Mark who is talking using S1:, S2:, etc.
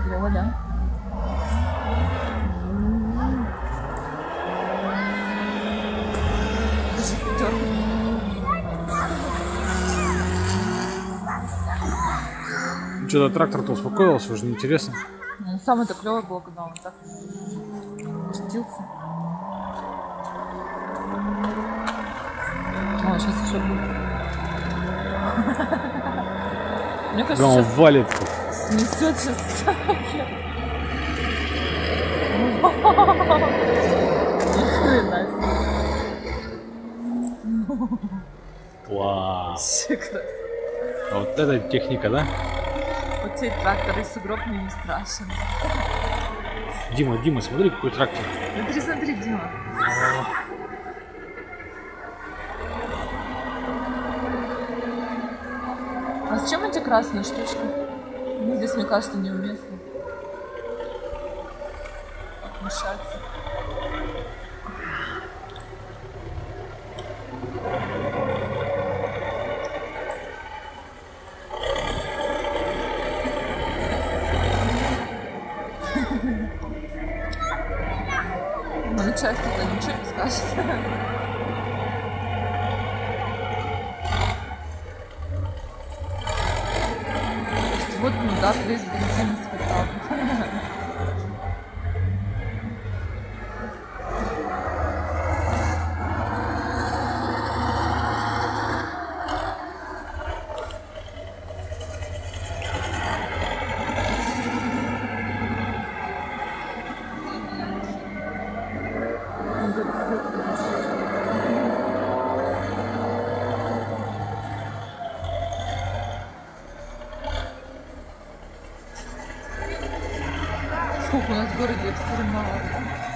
S1: Клево, да?
S2: Что-то трактор-то успокоился, уже неинтересно.
S1: Ну, самое-то клевое было, когда он так крутился. О, сейчас еще будет. Мне кажется,
S2: Да он
S1: сейчас
S2: валит.
S1: снесет сейчас.
S2: Вау.
S1: Шикарно.
S2: А вот это техника, да?
S1: Вот тебе трактор и сугроб мне не страшен.
S2: Дима, смотри, какой трактор.
S1: Смотри, Дима. А зачем эти красные штучки? Ну, здесь, мне кажется, неуместно. Мешаться. Ну, начальство-то ничего не скажет. Вот, ну да, весь бензин скатал. Сколько у нас в городе экстремалов.